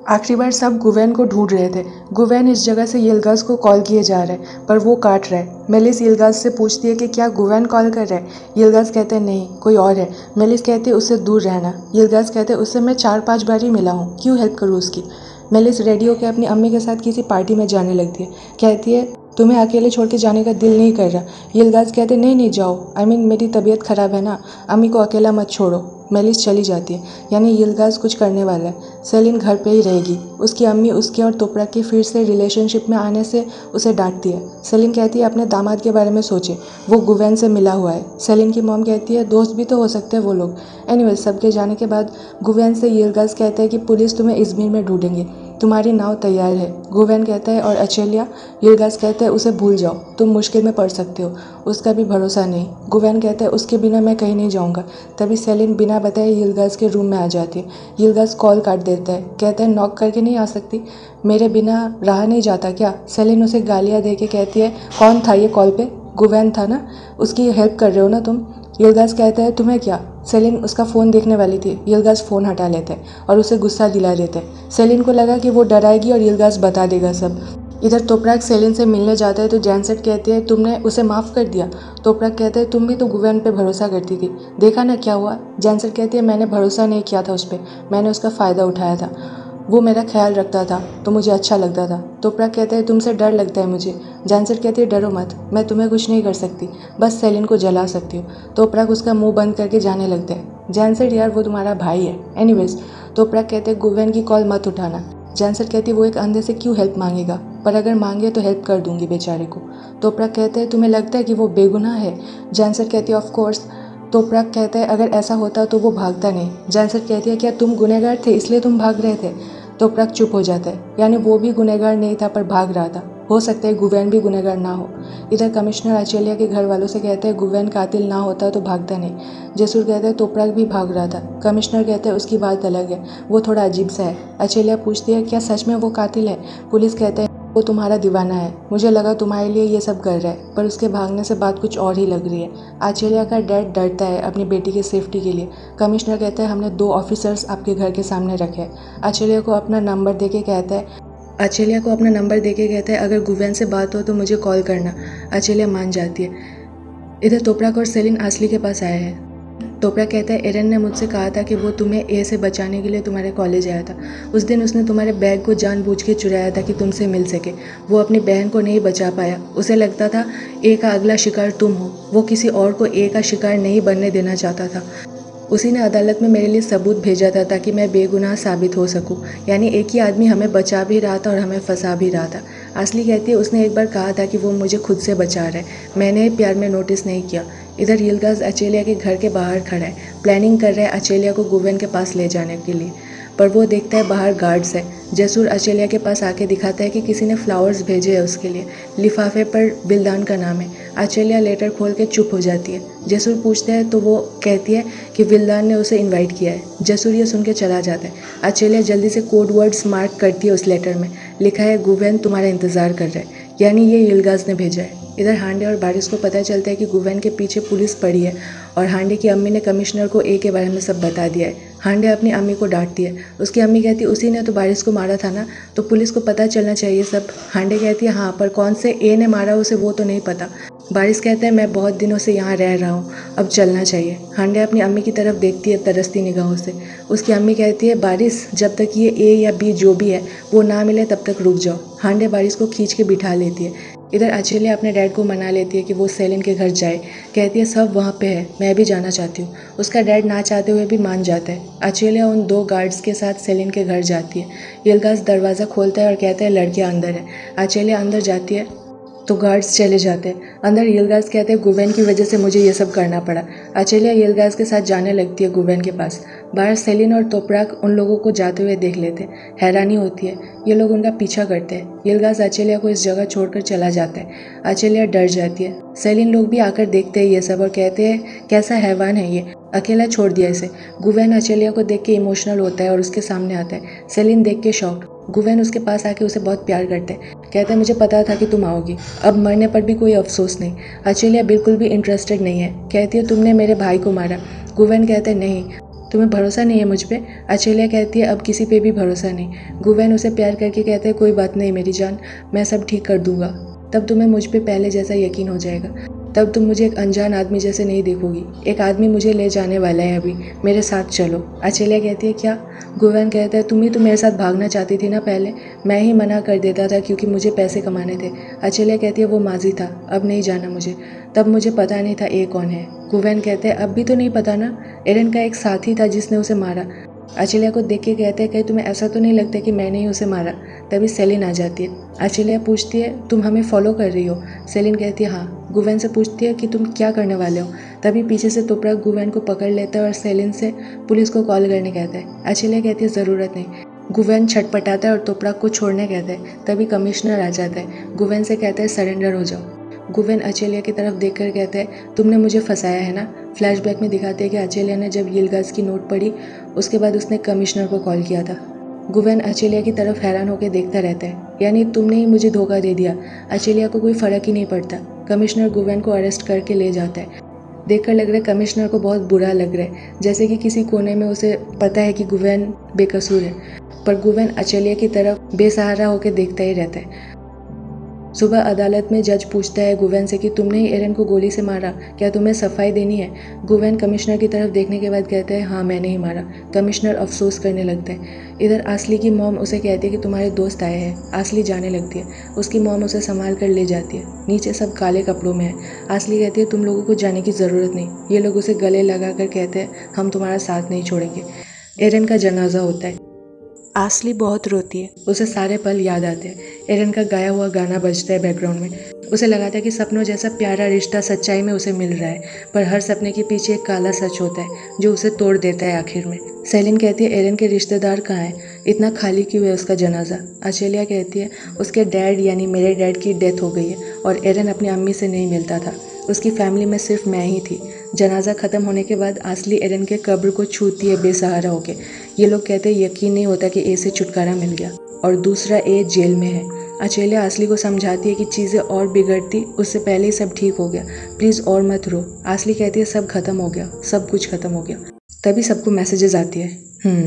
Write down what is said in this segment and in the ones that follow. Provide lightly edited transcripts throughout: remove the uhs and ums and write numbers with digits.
आखिरी बार सब गुवेन को ढूंढ रहे थे। गुवेन इस जगह से यिल्गास को कॉल किए जा रहे हैं पर वो काट रहा है। मेलिस यिल्गास से पूछती है कि क्या गुवेन कॉल कर रहा है। यिल्गास कहते हैं नहीं, कोई और है। मेलिस कहती है उससे दूर रहना। यिल्गास कहते हैं उससे मैं 4-5 बार ही मिला हूँ, क्यों हेल्प करूँ उसकी। मेलिस रेडी होकर अपनी अम्मी के साथ किसी पार्टी में जाने लगती है। कहती है तुम्हें अकेले छोड़ के जाने का दिल नहीं कर रहा। यिल्गास कहते नहीं नहीं जाओ, मेरी तबीयत ख़राब है ना, अम्मी को अकेला मत छोड़ो। मेलिस चली जाती है, यानी यिल्गास कुछ करने वाला है। सेलिन घर पे ही रहेगी। उसकी अम्मी उसके और तोपराक के फिर से रिलेशनशिप में आने से उसे डांटती है। सेलिन कहती है अपने दामाद के बारे में सोचे, वो गुवेन से मिला हुआ है। सेलिन की मॉम कहती है दोस्त भी तो हो सकते हैं वो लोग। एनीवेज सबके जाने के बाद गुवेन से यिल्गास कहता है कि पुलिस तुम्हें इज़मिर में ढूंढेंगे, तुम्हारी नाव तैयार है। गुवेन कहता है और अचेलिया। यिल्गास कहता है उसे भूल जाओ, तुम मुश्किल में पड़ सकते हो, उसका भी भरोसा नहीं। गुवेन कहता है उसके बिना मैं कहीं नहीं जाऊंगा। तभी सेलिन बिना बताए यिल्गास के रूम में आ जाती है। यिल्गास कॉल काट देता है, कहता है नॉक करके नहीं आ सकती, मेरे बिना रहा नहीं जाता क्या। सेलिन उसे गालियाँ दे के कहती है कौन था ये कॉल पे, गुवेन था ना, उसकी हेल्प कर रहे हो ना तुम। यिल्गास कहता है तुम्हें क्या। सेलिन उसका फ़ोन देखने वाली थी। यिल्गास फ़ोन हटा लेते हैं और उसे गुस्सा दिला देते हैं। सेलिन को लगा कि वो डराएगी और यिल्गास बता देगा सब। इधर तोपराक सेलिन से मिलने जाता है तो जैनसेट कहती है तुमने उसे माफ़ कर दिया। तोपराक कहते हैं तुम भी तो गुवेन पे भरोसा करती थी, देखा ना क्या हुआ। जैनसेट कहती है मैंने भरोसा नहीं किया था उस पर, मैंने उसका फ़ायदा उठाया था, वो मेरा ख्याल रखता था तो मुझे अच्छा लगता था। तोपराक कहता है तुमसे डर लगता है मुझे। जैनसेट कहती है डरो मत, मैं तुम्हें कुछ नहीं कर सकती, बस सेलिन को जला सकती हूँ। तोपराक उसका मुंह बंद करके जाने लगते हैं। जैनसेट यार वो तुम्हारा भाई है। एनीवेज तोपराक कहते हैं गुवेन की कॉल मत उठाना। जैनसेट कहती है वो एक अंधे से क्यों हेल्प मांगेगा, पर अगर मांगे तो हेल्प कर दूंगी बेचारे को। तोपराक कहते हैं तुम्हें लगता है कि वो बेगुनाह है। जैनसेट कहती है ऑफ कोर्स। तोपराक कहता है अगर ऐसा होता तो वो भागता नहीं। जैनसेट कहती है क्या तुम गुनहगार थे इसलिए तुम भाग रहे थे। तोपराक चुप हो जाता है, यानी वो भी गुनहगार नहीं था पर भाग रहा था, हो सकता है गुवेन भी गुनहगार ना हो। इधर कमिश्नर अचेलिया के घर वालों से कहते हैं गुवेन कातिल ना होता तो भागता नहीं। जेसूर कहते हैं तोपराक भी भाग रहा था। कमिश्नर कहते हैं उसकी बात अलग है, वो थोड़ा अजीब सा है। अचेलिया पूछती है क्या सच में वो कातिल है। पुलिस कहते हैं वो तुम्हारा दीवाना है, मुझे लगा तुम्हारे लिए ये सब कर रहा है, पर उसके भागने से बात कुछ और ही लग रही है। अचेलिया का डैड डरता है अपनी बेटी की सेफ्टी के लिए। कमिश्नर कहता है हमने 2 ऑफिसर्स आपके घर के सामने रखे हैं। अचेलिया को अपना नंबर देके कहता है अगर गुवेन से बात हो तो मुझे कॉल करना। अचेलिया मान जाती है। इधर तोपराक और सेलिन आसली के पास आए हैं। तोपराक कहता है एरन ने मुझसे कहा था कि वो तुम्हें ए से बचाने के लिए तुम्हारे कॉलेज आया था। उस दिन उसने तुम्हारे बैग को जानबूझ के चुराया था कि तुमसे मिल सके। वो अपनी बहन को नहीं बचा पाया, उसे लगता था ए का अगला शिकार तुम हो। वो किसी और को ए का शिकार नहीं बनने देना चाहता था। उसी ने अदालत में मेरे लिए सबूत भेजा था ताकि मैं बेगुनाह साबित हो सकूं। यानी एक ही आदमी हमें बचा भी रहा था और हमें फंसा भी रहा था। असली कहती है उसने एक बार कहा था कि वो मुझे खुद से बचा रहा है, मैंने प्यार में नोटिस नहीं किया। इधर यिल्गास अचेलिया के घर के बाहर खड़ा है, प्लानिंग कर रहा है अचेलिया को गुवेन के पास ले जाने के लिए, पर वो देखता है बाहर गार्ड्स है। जसूर अचेलिया के पास आके दिखाता है कि किसी ने फ्लावर्स भेजे हैं उसके लिए, लिफाफे पर बिल्दान का नाम है। अचेलिया लेटर खोल के चुप हो जाती है। जसूर पूछता है तो वो कहती है कि विल्दान ने उसे इनवाइट किया है। जसूर ये सुन के चला जाता है। अचेलिया जल्दी से कोड वर्ड्स मार्क करती है उस लेटर में, लिखा है गुवेन तुम्हारा इंतज़ार कर रहा है, यानी ये यिल्गास ने भेजा है। इधर हांडे और बारिश को पता चलता है कि गुवेन के पीछे पुलिस पड़ी है और हांडे की अम्मी ने कमिश्नर को ए के बारे में सब बता दिया है। हांडे अपनी अम्मी को डांटती है। उसकी अम्मी कहती है उसी ने तो बारिश को मारा था ना, तो पुलिस को पता चलना चाहिए सब। हांडे कहती है हाँ, पर कौन से ए ने मारा उसे वो तो नहीं पता। बारिश कहता है मैं बहुत दिनों से यहाँ रह रहा हूँ, अब चलना चाहिए। हांडे अपनी अम्मी की तरफ देखती है तरसती निगाहों से। उसकी अम्मी कहती है बारिश जब तक ये ए या बी जो भी है वो ना मिले तब तक रुक जाओ। हांडे बारिश को खींच के बिठा लेती है। इधर अचेलिया अपने डैड को मना लेती है कि वो सेलिन के घर जाए। कहती है सब वहाँ पे है, मैं भी जाना चाहती हूँ। उसका डैड ना चाहते हुए भी मान जाता है। अचेलिया उन 2 गार्ड्स के साथ सेलिन के घर जाती है। यिल्गास दरवाज़ा खोलता है और कहता है लड़कियाँ अंदर है। अचेलिया अंदर जाती है तो गार्ड्स चले जाते हैं। अंदर यिल्गास कहते हैं गुवेन की वजह से मुझे ये सब करना पड़ा। अचेलिया यिल्गास के साथ जाने लगती है गुवेन के पास। बाहर सेलिन और तोपराक उन लोगों को जाते हुए देख लेते हैं। हैरानी होती है, ये लोग उनका पीछा करते हैं। यिल्गास अचेलिया को इस जगह छोड़कर चला जाता है। अचेलिया डर जाती है। सेलिन लोग भी आकर देखते हैं ये सब और कहते हैं कैसा हैवान है ये, अकेला छोड़ दिया इसे। गुवेन अचेलिया को देख के इमोशनल होता है और उसके सामने आता है। सेलिन देख के शॉक्ड। गुवेन उसके पास आके उसे बहुत प्यार करते हैं। कहता है मुझे पता था कि तुम आओगी, अब मरने पर भी कोई अफसोस नहीं। अचेलिया बिल्कुल भी इंटरेस्टेड नहीं है। कहती है तुमने मेरे भाई को मारा। गुवेन कहते हैं नहीं, तुम्हें भरोसा नहीं है मुझ पे? अचेलिया कहती है अब किसी पे भी भरोसा नहीं। गुवेन उसे प्यार करके कहता है कोई बात नहीं मेरी जान, मैं सब ठीक कर दूंगा। तब तुम्हें मुझ पे पहले जैसा यकीन हो जाएगा। तब तुम मुझे एक अनजान आदमी जैसे नहीं देखोगी। एक आदमी मुझे ले जाने वाला है अभी, मेरे साथ चलो। अचेलिया कहती है क्या? गुवेन कहता है तुम ही तो मेरे साथ भागना चाहती थी ना पहले, मैं ही मना कर देता था क्योंकि मुझे पैसे कमाने थे। अचेलिया कहती है वो माजी था, अब नहीं जाना मुझे, तब मुझे पता नहीं था ये कौन है। गुवेन कहते हैं अब भी तो नहीं पता ना, एरन का एक साथी था जिसने उसे मारा। अचेलिया को देख के कहते हैं कहीं तुम्हें ऐसा तो नहीं लगता कि मैंने ही उसे मारा। तभी सेलिन आ जाती है। अचेलिया पूछती है तुम हमें फॉलो कर रही हो? सेलिन कहती है हाँ। गुवेन से पूछती है कि तुम क्या करने वाले हो? तभी पीछे से तुपरक गुवेन को पकड़ लेता है और सेलिन से पुलिस को कॉल करने कहता है। अचेलिया कहती है ज़रूरत नहीं। गुवेन छटपटाता है और तुपरक को छोड़ने कहता है। तभी कमिश्नर आ जाता है। गुवेन से कहता है सरेंडर हो जाओ। गुवेन अचेलिया की तरफ देखकर कहता है तुमने मुझे फंसाया है ना। फ्लैशबैक में दिखाते हैं कि अचेलिया ने जब यिल्गाज़ की नोट पढ़ी उसके बाद उसने कमिश्नर को कॉल किया था। गुवेन अचेलिया की तरफ हैरान होकर देखता रहता है, यानी तुमने ही मुझे धोखा दे दिया। अचेलिया को कोई फ़र्क ही नहीं पड़ता। कमिश्नर गुवेन को अरेस्ट करके ले जाता है। देखकर लग रहा है कमिश्नर को बहुत बुरा लग रहा है, जैसे कि किसी कोने में उसे पता है कि गुवेन बेकसूर है, पर गुवेन अचेलिया की तरफ बेसहारा होकर देखता ही रहता है। सुबह अदालत में जज पूछता है गुवेन से कि तुमने ही एरन को गोली से मारा, क्या तुम्हें सफाई देनी है? गुवेन कमिश्नर की तरफ देखने के बाद कहता है हाँ मैंने ही मारा। कमिश्नर अफसोस करने लगता है। इधर आसली की मॉम उसे कहती है कि तुम्हारे दोस्त आए हैं। आसली जाने लगती है। उसकी मॉम उसे संभाल कर ले जाती है। नीचे सब काले कपड़ों में है। आसली कहती है तुम लोगों को जाने की ज़रूरत नहीं। ये लोग उसे गले लगा कर कहते हैं हम तुम्हारा साथ नहीं छोड़ेंगे। एरन का जनाजा होता है। आसली बहुत रोती है, उसे सारे पल याद आते हैं। एरन का गाया हुआ गाना बजता है बैकग्राउंड में। उसे लगाता है कि सपनों जैसा प्यारा रिश्ता सच्चाई में उसे मिल रहा है, पर हर सपने के पीछे एक काला सच होता है जो उसे तोड़ देता है आखिर में। सेलिन कहती है एरन के रिश्तेदार कहाँ हैं? इतना खाली क्यों है उसका जनाजा? अचेलिया कहती है उसके डैड यानी मेरे डैड की डेथ हो गई है और एरन अपनी अम्मी से नहीं मिलता था। उसकी फैमिली में सिर्फ मैं ही थी। जनाजा ख़त्म होने के बाद आसली एरन के कब्र को छूती है बेसहारा होके। ये लोग कहते हैं यकीन नहीं होता कि ए से छुटकारा मिल गया और दूसरा ए जेल में है। अचेलिया आसली को समझाती है कि चीज़ें और बिगड़ती उससे पहले ही सब ठीक हो गया, प्लीज़ और मत रो। आसली कहती है सब खत्म हो गया, सब कुछ खत्म हो गया। तभी सबको मैसेजेस आती है।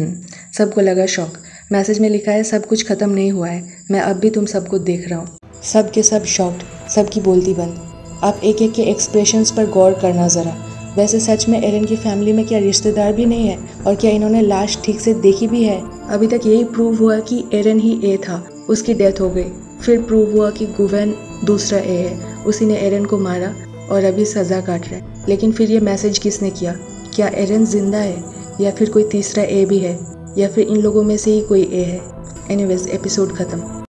सबको लगा शॉक। मैसेज में लिखा है सब कुछ खत्म नहीं हुआ है, मैं अब भी तुम सबको देख रहा हूँ। सब के सब शॉक्ड, सबकी बोलती बंद। आप एक एक के एक्सप्रेशंस पर गौर करना ज़रा। वैसे सच में एरन की फैमिली में क्या रिश्तेदार भी नहीं है? और क्या इन्होंने लाश ठीक से देखी भी है? अभी तक यही प्रूव हुआ कि एरन ही ए था, उसकी डेथ हो गई। फिर प्रूव हुआ कि गुवेन दूसरा ए है, उसी ने एरन को मारा और अभी सज़ा काट रहा है। लेकिन फिर ये मैसेज किसने किया? क्या एरन जिंदा है या फिर कोई तीसरा ए भी है या फिर इन लोगों में से ही कोई ए है? एनीवेज एपिसोड ख़त्म।